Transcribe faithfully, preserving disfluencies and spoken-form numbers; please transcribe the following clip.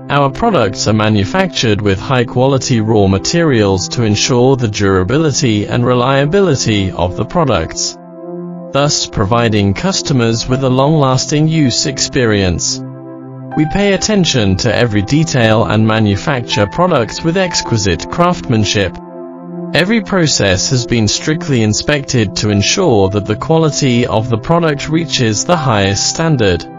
Our products are manufactured with high-quality raw materials to ensure the durability and reliability of the products, thus providing customers with a long-lasting use experience. We pay attention to every detail and manufacture products with exquisite craftsmanship. Every process has been strictly inspected to ensure that the quality of the product reaches the highest standard.